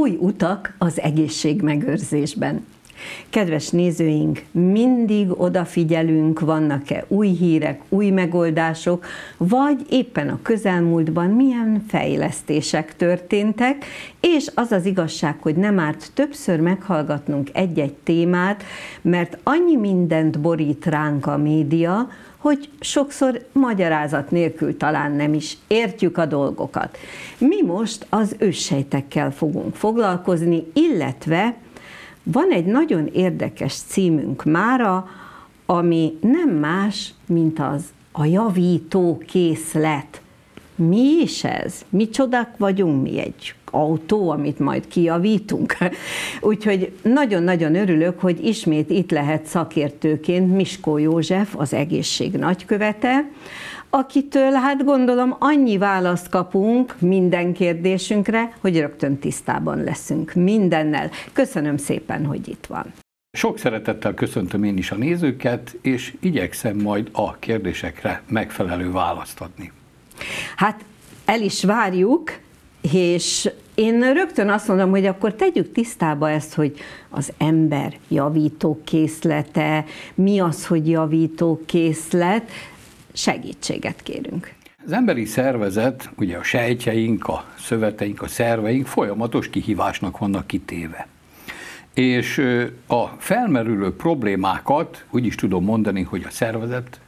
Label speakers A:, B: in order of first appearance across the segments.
A: Új utak az egészségmegőrzésben. Kedves nézőink, mindig odafigyelünk, vannak-e új hírek, új megoldások, vagy éppen a közelmúltban milyen fejlesztések történtek, és az az igazság, hogy nem árt többször meghallgatnunk egy-egy témát, mert annyi mindent borít ránk a média, hogy sokszor magyarázat nélkül talán nem is értjük a dolgokat. Mi most az őssejtekkel fogunk foglalkozni, illetve van egy nagyon érdekes címünk mára, ami nem más, mint a javító készlet. Mi is ez? Mi csodák vagyunk? Mi egy autó, amit majd kijavítunk? Úgyhogy nagyon-nagyon örülök, hogy ismét itt lehet szakértőként Miskó József, az egészség nagykövete, akitől hát gondolom annyi választ kapunk minden kérdésünkre, hogy rögtön tisztában leszünk mindennel. Köszönöm szépen, hogy itt van.
B: Sok szeretettel köszöntöm én is a nézőket, és igyekszem majd a kérdésekre megfelelő választ adni.
A: Hát el is várjuk, és én rögtön azt mondom, hogy akkor tegyük tisztába ezt, hogy az ember javítókészlete, mi az, hogy javítókészlet, segítséget kérünk.
B: Az emberi szervezet, ugye a sejtjeink, a szöveteink, a szerveink folyamatos kihívásnak vannak kitéve. És a felmerülő problémákat úgy is tudom mondani, hogy a szervezet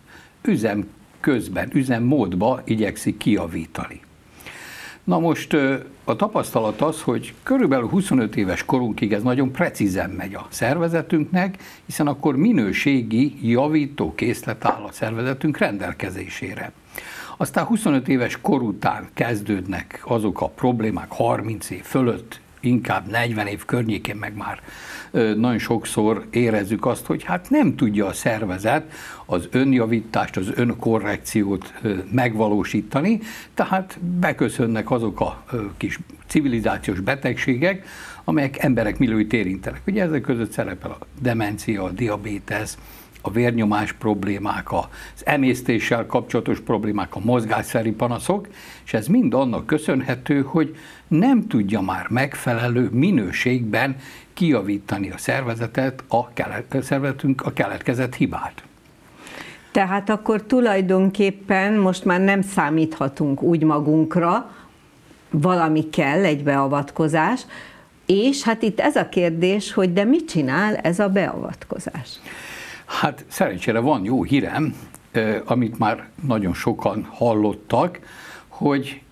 B: üzemmódba igyekszik kijavítani. Na most a tapasztalat az, hogy körülbelül 25 éves korunkig ez nagyon precízen megy a szervezetünknek, hiszen akkor minőségi javító készlet áll a szervezetünk rendelkezésére. Aztán 25 éves kor után kezdődnek azok a problémák, 30 év fölött, inkább 40 év környékén meg már nagyon sokszor érezzük azt, hogy hát nem tudja a szervezet az önjavítást, az önkorrekciót megvalósítani, tehát beköszönnek azok a kis civilizációs betegségek, amelyek emberek millióit érintenek. Ugye ezek között szerepel a demencia, a diabétesz, a vérnyomás problémák, az emésztéssel kapcsolatos problémák, a mozgásszervi panaszok, és ez mind annak köszönhető, hogy nem tudja már megfelelő minőségben kijavítani a szervezetünk a keletkezett hibát.
A: Tehát akkor tulajdonképpen most már nem számíthatunk úgy magunkra, valami kell, egy beavatkozás, és hát itt ez a kérdés, hogy de mit csinál ez a beavatkozás?
B: Hát szerencsére van jó hírem, amit már nagyon sokan hallottak, hogy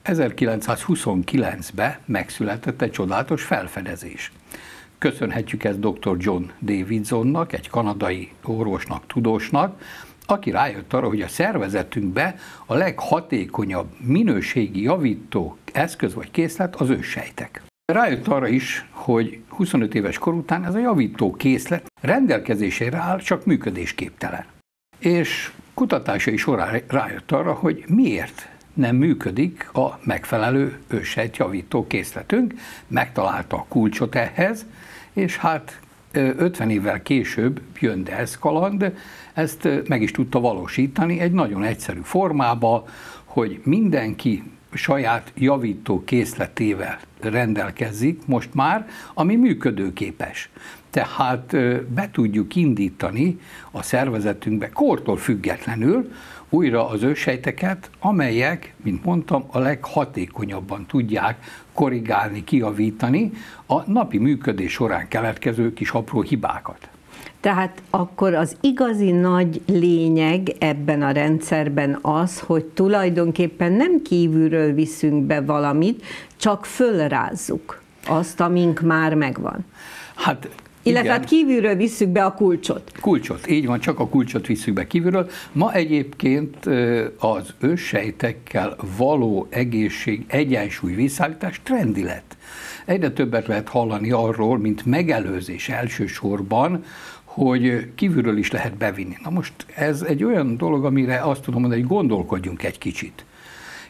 B: 1929-ben megszületett egy csodálatos felfedezés. Köszönhetjük ezt dr. John Davidsonnak, egy kanadai orvosnak, tudósnak, aki rájött arra, hogy a szervezetünkben a leghatékonyabb minőségi javító eszköz vagy készlet az őssejtek. Rájött arra is, hogy 25 éves kor után ez a javító készlet rendelkezésére áll, csak működésképtelen. És kutatásai során rájött arra, hogy miért nem működik a megfelelő őssejtjavító készletünk, megtalálta a kulcsot ehhez, és hát 50 évvel később jön Delsz kaland, ezt meg is tudta valósítani egy nagyon egyszerű formába, hogy mindenki saját javító készletével rendelkezik most már, ami működőképes. Tehát be tudjuk indítani a szervezetünkbe kortól függetlenül újra az őssejteket, amelyek, mint mondtam, a leghatékonyabban tudják korrigálni, kijavítani a napi működés során keletkező kis apró hibákat.
A: Tehát akkor az igazi nagy lényeg ebben a rendszerben az, hogy tulajdonképpen nem kívülről viszünk be valamit, csak fölrázzuk azt, amink már megvan.
B: Hát
A: illetve hát kívülről visszük be a kulcsot.
B: Kulcsot, így van, csak a kulcsot visszük be kívülről. Ma egyébként az őssejtekkel való egyensúly visszaállítás trendi lett. Egyre többet lehet hallani arról, mint megelőzés elsősorban, hogy kívülről is lehet bevinni. Na most ez egy olyan dolog, amire azt tudom mondani, hogy gondolkodjunk egy kicsit.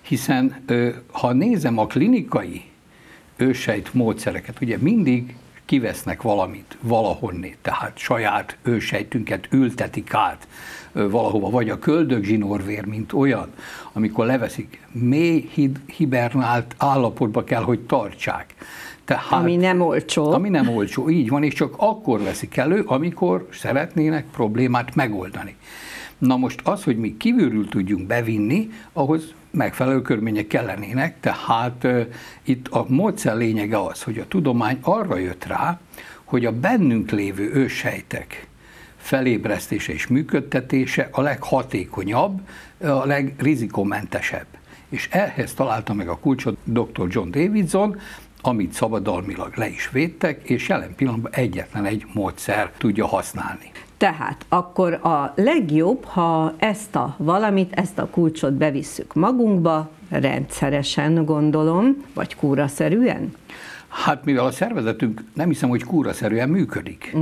B: Hiszen ha nézem a klinikai őssejt módszereket, ugye mindig kivesznek valamit valahonnét, tehát saját őssejtünket ültetik át valahova, vagy a köldögzsinórvér, mint olyan, amikor leveszik, mély hibernált állapotba kell, hogy tartsák. Tehát,
A: ami nem olcsó.
B: Ami nem olcsó, így van, és csak akkor veszik elő, amikor szeretnének problémát megoldani. Na most az, hogy mi kívülről tudjunk bevinni, ahhoz megfelelő körülmények kellenének, tehát itt a módszer lényege az, hogy a tudomány arra jött rá, hogy a bennünk lévő őssejtek felébresztése és működtetése a leghatékonyabb, a legrizikomentesebb. És ehhez találta meg a kulcsot dr. John Davidson, amit szabadalmilag le is védtek, és jelen pillanatban egyetlen egy módszer tudja használni.
A: Tehát akkor a legjobb, ha ezt a kulcsot bevisszük magunkba, rendszeresen gondolom, vagy kúraszerűen?
B: Hát mivel a szervezetünk nem hiszem, hogy kúraszerűen működik.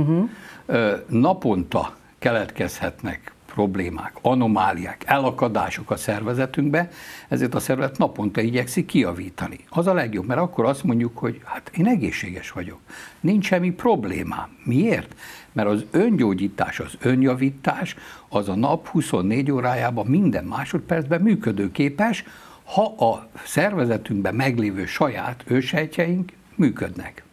B: Naponta keletkezhetnek problémák, anomáliák, elakadások a szervezetünkbe, ezért a szervezet naponta igyekszik kijavítani. Az a legjobb, mert akkor azt mondjuk, hogy hát én egészséges vagyok, nincs semmi problémám. Miért? Mert az öngyógyítás, az önjavítás az a nap 24 órájában minden másodpercben működőképes, ha a szervezetünkben meglévő saját őssejtjeink működnek.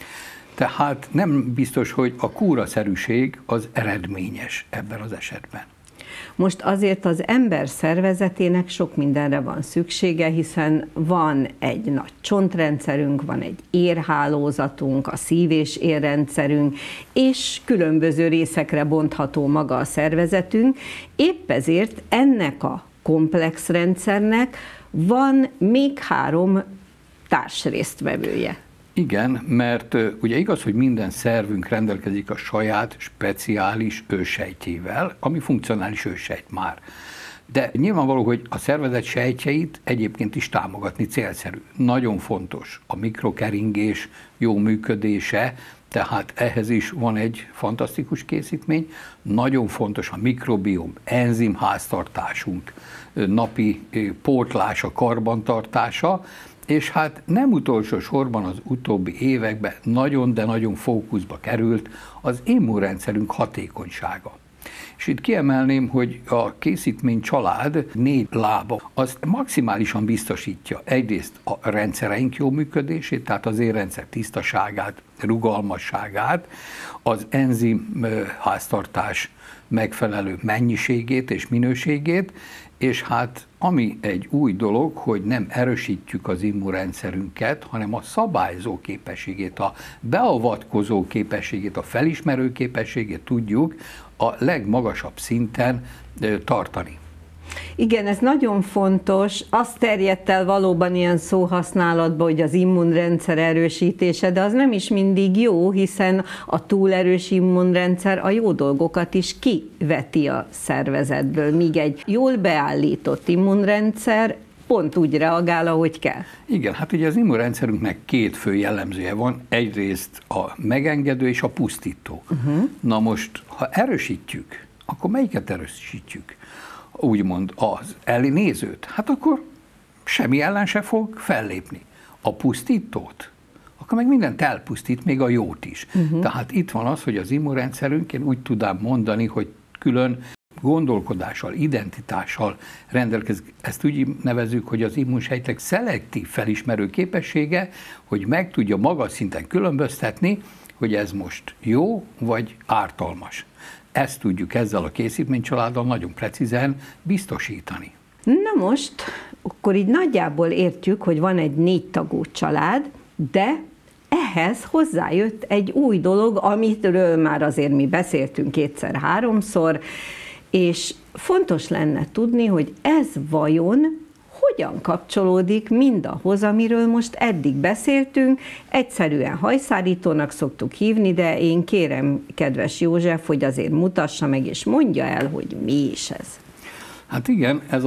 B: Tehát nem biztos, hogy a kúraszerűség az eredményes ebben az esetben.
A: Most azért az ember szervezetének sok mindenre van szüksége, hiszen van egy nagy csontrendszerünk, van egy érhálózatunk, a szív- és érrendszerünk, és különböző részekre bontható maga a szervezetünk. Épp ezért ennek a komplex rendszernek van még 3 társrésztvevője.
B: Igen, mert ugye igaz, hogy minden szervünk rendelkezik a saját speciális őssejtjével, ami funkcionális őssejt már. De nyilvánvaló, hogy a szervezet sejtjeit egyébként is támogatni célszerű. Nagyon fontos a mikrokeringés jó működése, tehát ehhez is van egy fantasztikus készítmény. Nagyon fontos a mikrobiom, enzimháztartásunk, napi pótlása, karbantartása, és hát nem utolsó sorban az utóbbi években nagyon, de nagyon fókuszba került az immunrendszerünk hatékonysága. És itt kiemelném, hogy a készítmény család 4 lába azt maximálisan biztosítja egyrészt a rendszereink jó működését, tehát az érrendszer tisztaságát, rugalmasságát, az enzim háztartás megfelelő mennyiségét és minőségét, és hát ami egy új dolog, hogy nem erősítjük az immunrendszerünket, hanem a szabályzó képességét, a beavatkozó képességét, a felismerő képességét tudjuk a legmagasabb szinten tartani.
A: Igen, ez nagyon fontos. Azt terjedt el valóban ilyen szóhasználatba, hogy az immunrendszer erősítése, de az nem is mindig jó, hiszen a túlerős immunrendszer a jó dolgokat is kiveti a szervezetből, míg egy jól beállított immunrendszer pont úgy reagál, ahogy kell.
B: Igen, hát ugye az immunrendszerünknek 2 fő jellemzője van, egyrészt a megengedő és a pusztító. Na most, ha erősítjük, akkor melyiket erősítjük? Úgymond az ellenézőt, hát akkor semmi ellen se fog fellépni. A pusztítót, akkor meg mindent elpusztít, még a jót is. Tehát itt van az, hogy az immunrendszerünk, én úgy tudám mondani, hogy külön gondolkodással, identitással rendelkezik. Ezt úgy nevezzük, hogy az immunsejtek szelektív felismerő képessége, hogy meg tudja magas szinten különböztetni, hogy ez most jó vagy ártalmas. Ezt tudjuk ezzel a készítménycsaláddal nagyon precízen biztosítani.
A: Na most, akkor így nagyjából értjük, hogy van egy 4 tagú család, de ehhez hozzájött egy új dolog, amitől már azért mi beszéltünk 2-3-szor, és fontos lenne tudni, hogy ez vajon hogyan kapcsolódik mindahhoz, amiről most eddig beszéltünk. Egyszerűen hajszárítónak szoktuk hívni, de én kérem, kedves József, hogy azért mutassa meg és mondja el, hogy mi is ez.
B: Hát igen, ez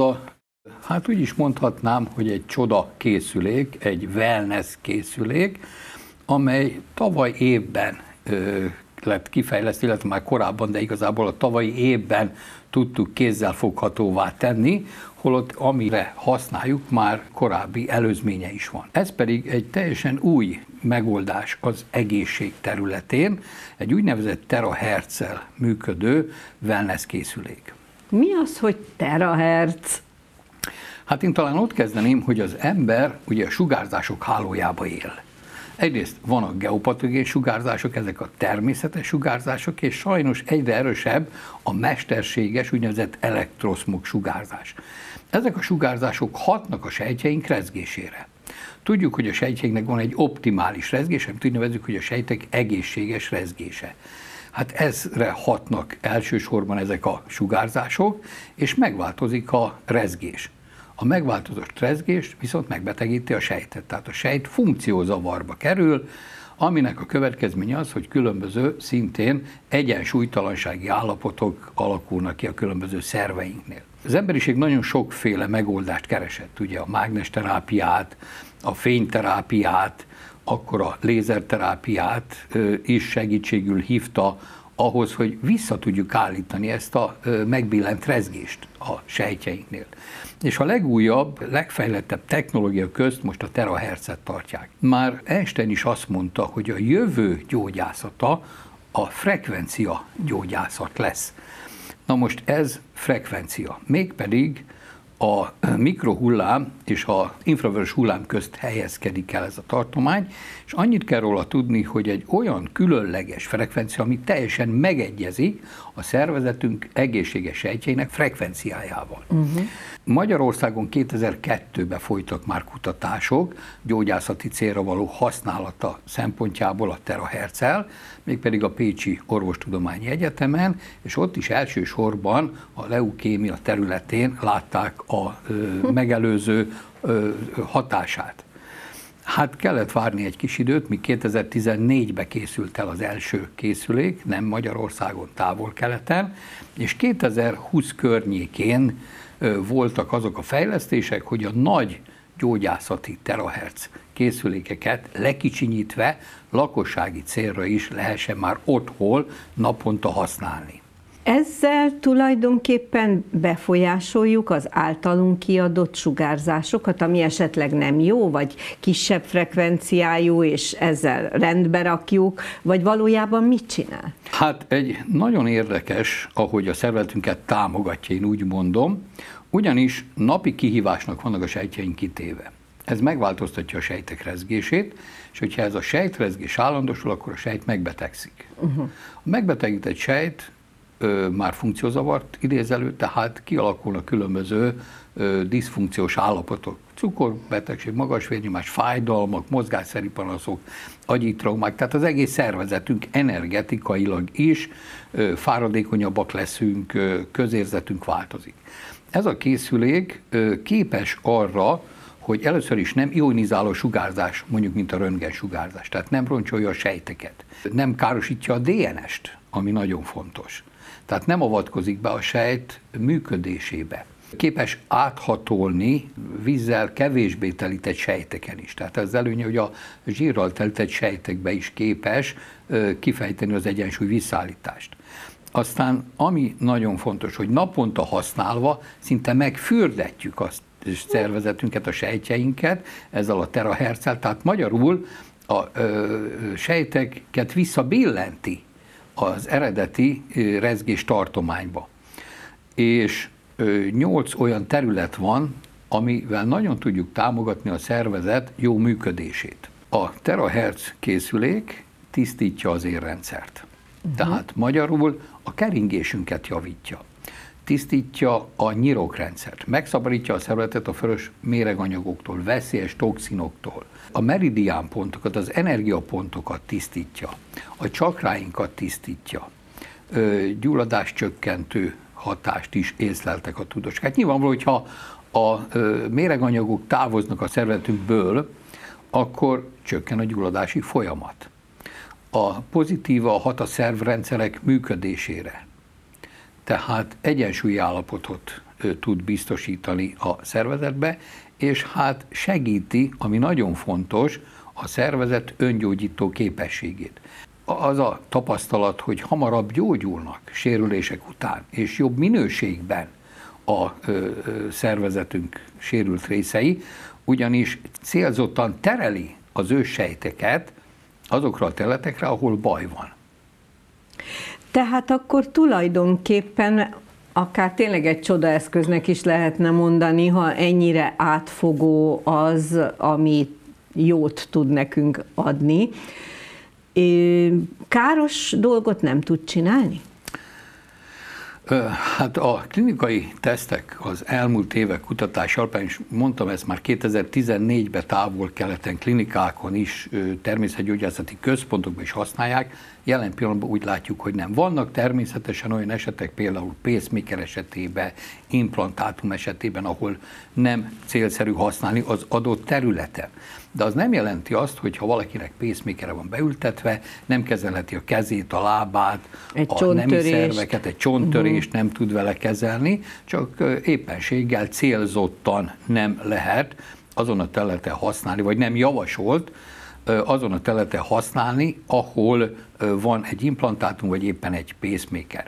B: hát úgy is mondhatnám, hogy egy csoda készülék, egy wellness készülék, amely tavaly évben lett kifejlesztve, illetve már korábban, de igazából a tavalyi évben tudtuk kézzelfoghatóvá tenni, holott amire használjuk, már korábbi előzménye is van. Ez pedig egy teljesen új megoldás az egészség területén, egy úgynevezett terahertzel működő wellness készülék.
A: Mi az, hogy terahertz?
B: Hát én talán ott kezdeném, hogy az ember ugye a sugárzások hálójába él. Egyrészt vannak geopatogén sugárzások, ezek a természetes sugárzások, és sajnos egyre erősebb a mesterséges, úgynevezett elektroszmog sugárzás. Ezek a sugárzások hatnak a sejtjeink rezgésére. Tudjuk, hogy a sejtjeinknek van egy optimális rezgése, amit úgy nevezzük, hogy a sejtek egészséges rezgése. Hát ezre hatnak elsősorban ezek a sugárzások, és megváltozik a rezgés. A megváltozott rezgés viszont megbetegíti a sejtet, tehát a sejt funkciózavarba kerül, aminek a következménye az, hogy különböző szintén egyensúlytalansági állapotok alakulnak ki a különböző szerveinknél. Az emberiség nagyon sokféle megoldást keresett, ugye a mágnesterápiát, a fényterápiát, akkor a lézerterápiát is segítségül hívta ahhoz, hogy vissza tudjuk állítani ezt a megbillent rezgést a sejtjeinknél. És a legújabb, legfejlettebb technológia közt most a terahertzet tartják. Már Einstein is azt mondta, hogy a jövő gyógyászata a frekvencia gyógyászat lesz. Na most ez frekvencia, mégpedig a mikrohullám és az infravörös hullám közt helyezkedik el ez a tartomány, és annyit kell róla tudni, hogy egy olyan különleges frekvencia, ami teljesen megegyezik a szervezetünk egészséges sejtjeinek frekvenciájával. Magyarországon 2002-ben folytak már kutatások gyógyászati célra való használata szempontjából a terahertzel, mégpedig a Pécsi Orvostudományi Egyetemen, és ott is elsősorban a leukémia területén látták a megelőző hatását. Hát kellett várni egy kis időt, míg 2014-ben készült el az első készülék, nem Magyarországon, távol-keleten, és 2020 környékén voltak azok a fejlesztések, hogy a nagy gyógyászati terahertz készülékeket lekicsinyítve lakossági célra is lehessen már otthon naponta használni.
A: Ezzel tulajdonképpen befolyásoljuk az általunk kiadott sugárzásokat, ami esetleg nem jó, vagy kisebb frekvenciájú, és ezzel rendbe rakjuk, vagy valójában mit csinál?
B: Hát egy nagyon érdekes, ahogy a szervezetünket támogatja, én úgy mondom, ugyanis napi kihívásnak vannak a sejtjeink kitéve. Ez megváltoztatja a sejtek rezgését, és hogyha ez a sejtrezgés állandósul, akkor a sejt megbetegszik. A megbetegített sejt már funkciózavart idéz elő, tehát kialakulnak különböző diszfunkciós állapotok. Cukorbetegség, magas vérnyomás, fájdalmak, mozgásszerű panaszok, agyi traumák, tehát az egész szervezetünk energetikailag is fáradékonyabbak leszünk, közérzetünk változik. Ez a készülék képes arra, hogy először is nem ionizáló sugárzás, mondjuk mint a röntgensugárzás, tehát nem roncsolja a sejteket, nem károsítja a DNS-t, ami nagyon fontos. Tehát nem avatkozik be a sejt működésébe. Képes áthatolni vízzel kevésbé telített sejteken is. Tehát ez előnye, hogy a zsírral telített sejtekbe is képes kifejteni az egyensúly visszaállítást. Aztán ami nagyon fontos, hogy naponta használva szinte megfürdetjük a szervezetünket, a sejtjeinket ezzel a terahertzel, tehát magyarul a sejteket visszabillenti az eredeti rezgés tartományba. És 8 olyan terület van, amivel nagyon tudjuk támogatni a szervezet jó működését. A terahertz készülék tisztítja az érrendszert. Tehát magyarul a keringésünket javítja. Tisztítja a nyirokrendszert, megszabadítja a szervezetet a fölös méreganyagoktól, veszélyes toxinoktól. A meridiánpontokat, az energiapontokat tisztítja, a csakráinkat tisztítja, gyulladáscsökkentő hatást is észleltek a tudósok. Hát nyilvánvaló, hogyha a méreganyagok távoznak a szervezetünkből, akkor csökken a gyulladási folyamat. A pozitíva hat a szervrendszerek működésére. Tehát egyensúlyi állapotot tud biztosítani a szervezetbe, és hát segíti, ami nagyon fontos, a szervezet öngyógyító képességét. az a tapasztalat, hogy hamarabb gyógyulnak sérülések után, és jobb minőségben a szervezetünk sérült részei, ugyanis célzottan tereli az őssejteket azokra a területekre, ahol baj van.
A: Tehát akkor tulajdonképpen akár tényleg egy csodaeszköznek is lehetne mondani, ha ennyire átfogó az, ami jót tud nekünk adni. Káros dolgot nem tud csinálni?
B: Hát a klinikai tesztek az elmúlt évek kutatás alapján, és mondtam ezt már 2014-ben távol-keleten klinikákon is, természetgyógyászati központokban is használják, jelen pillanatban úgy látjuk, hogy nem. Vannak természetesen olyan esetek, például pacemaker esetében, implantátum esetében, ahol nem célszerű használni az adott területen. De az nem jelenti azt, hogy ha valakinek pacemakerre van beültetve, nem kezelheti a kezét, a lábát, a nemi szerveket, egy csonttörést nem tud vele kezelni, csak éppenséggel célzottan nem lehet azon a területen használni, vagy nem javasolt azon a területen használni, ahol van egy implantátum, vagy éppen egy pacemaker.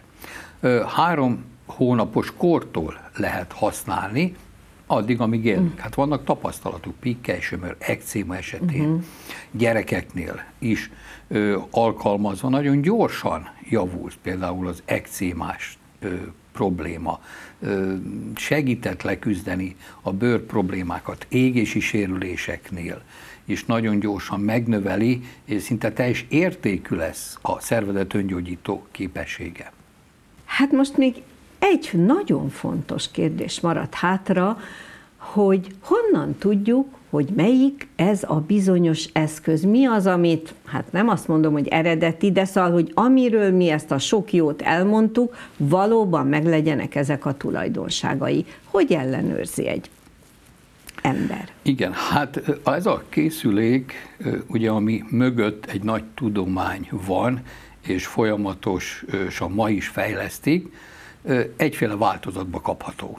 B: 3 hónapos kortól lehet használni, addig, amíg élünk. Hát vannak tapasztalatok, pikkely-sömör, ekcéma esetén, gyerekeknél is alkalmazva, nagyon gyorsan javult például az ekcémás probléma, segített leküzdeni a bőr problémákat égési sérüléseknél, és nagyon gyorsan megnöveli, és szinte teljes értékű lesz a szervezet öngyógyító képessége.
A: Hát most még egy nagyon fontos kérdés maradt hátra, hogy honnan tudjuk, hogy melyik ez a bizonyos eszköz. Mi az, amit, hát nem azt mondom, hogy eredeti, de szóval, hogy amiről mi ezt a sok jót elmondtuk, valóban meglegyenek ezek a tulajdonságai. Hogy ellenőrzi egy ember?
B: Igen, hát ez a készülék, ugye, ami mögött egy nagy tudomány van, és folyamatosan ma is fejlesztik, egyféle változatba kapható.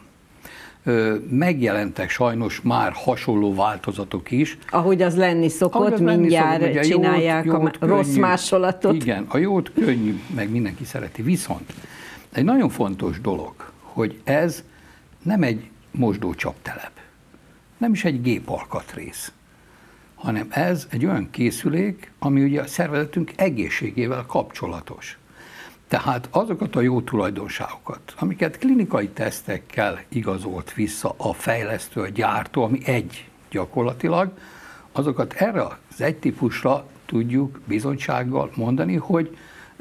B: Megjelentek sajnos már hasonló változatok is.
A: Ahogy az lenni szokott, mindjárt csinálják jót, a rossz könnyű, másolatot.
B: Igen, a jót könnyű, meg mindenki szereti. Viszont egy nagyon fontos dolog, hogy ez nem egy mosdócsaptelep, nem is egy gépalkatrész, hanem ez egy olyan készülék, ami ugye a szervezetünk egészségével kapcsolatos. Tehát azokat a jó tulajdonságokat, amiket klinikai tesztekkel igazolt vissza a fejlesztő, a gyártó, ami egy gyakorlatilag, azokat erre az egy típusra tudjuk bizonysággal mondani, hogy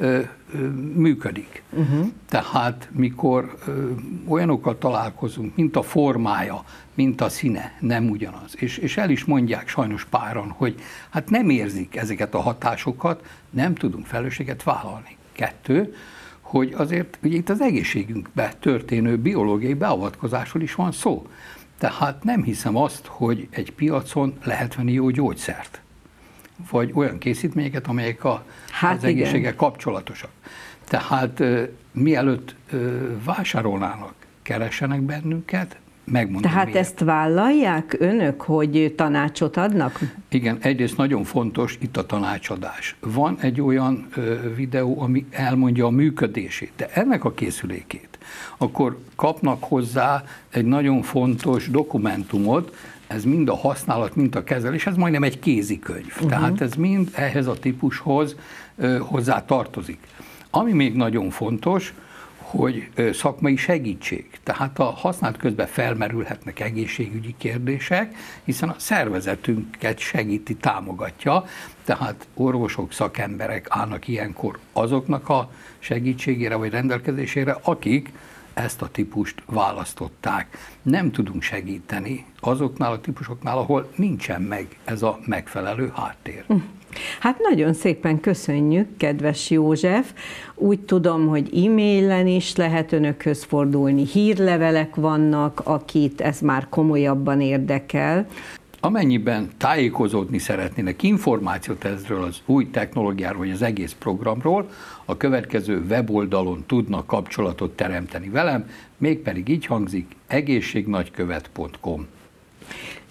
B: működik. Tehát mikor olyanokkal találkozunk, mint a formája, mint a színe, nem ugyanaz. És el is mondják sajnos páran, hogy hát nem érzik ezeket a hatásokat, nem tudunk felelősséget vállalni. 2, hogy azért ugye itt az egészségünkbe történő biológiai beavatkozásról is van szó. Tehát nem hiszem azt, hogy egy piacon lehet venni jó gyógyszert, vagy olyan készítményeket, amelyek az egészséggel kapcsolatosak. Tehát mielőtt vásárolnának, keressenek bennünket, megmondom.
A: Tehát
B: miért.
A: ezt vállalják önök, hogy tanácsot adnak?
B: Igen, egyrészt nagyon fontos itt a tanácsadás. Van egy olyan videó, ami elmondja a működését, de ennek a készülékét, akkor kapnak hozzá egy nagyon fontos dokumentumot, ez mind a használat, mind a kezelés, ez majdnem egy kézikönyv. Tehát ez mind ehhez a típushoz hozzá tartozik. Ami még nagyon fontos, hogy szakmai segítség. Tehát a használat közben felmerülhetnek egészségügyi kérdések, hiszen a szervezetünket segíti, támogatja, tehát orvosok, szakemberek állnak ilyenkor azoknak a segítségére vagy rendelkezésére, akik ezt a típust választották. Nem tudunk segíteni azoknál a típusoknál, ahol nincsen meg ez a megfelelő háttér.
A: Hát nagyon szépen köszönjük, kedves József. Úgy tudom, hogy e-mailen is lehet önökhöz fordulni, hírlevelek vannak, akit ez már komolyabban érdekel.
B: Amennyiben tájékozódni szeretnének, információt ezről az új technológiáról, vagy az egész programról, a következő weboldalon tudnak kapcsolatot teremteni velem, mégpedig így hangzik: egészségnagykövet.com.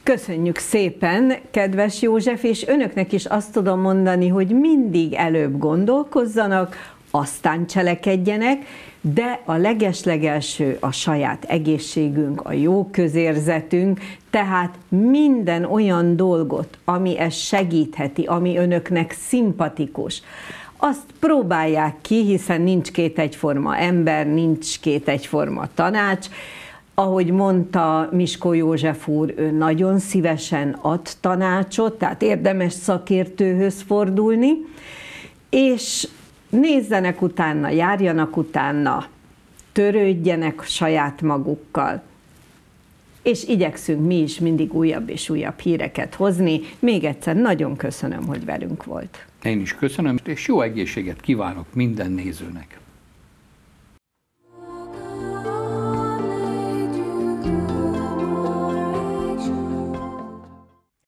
A: Köszönjük szépen, kedves József, és önöknek is azt tudom mondani, hogy mindig előbb gondolkozzanak, aztán cselekedjenek, de a legeslegelső a saját egészségünk, a jó közérzetünk, tehát minden olyan dolgot, ami ezt segítheti, ami önöknek szimpatikus, azt próbálják ki, hiszen nincs két egyforma ember, nincs két egyforma tanács. Ahogy mondta Miskó József úr, ő nagyon szívesen ad tanácsot, tehát érdemes szakértőhöz fordulni, és nézzenek utána, járjanak utána, törődjenek saját magukkal, és igyekszünk mi is mindig újabb és újabb híreket hozni. Még egyszer nagyon köszönöm, hogy velünk volt.
B: Én is köszönöm, és jó egészséget kívánok minden nézőnek.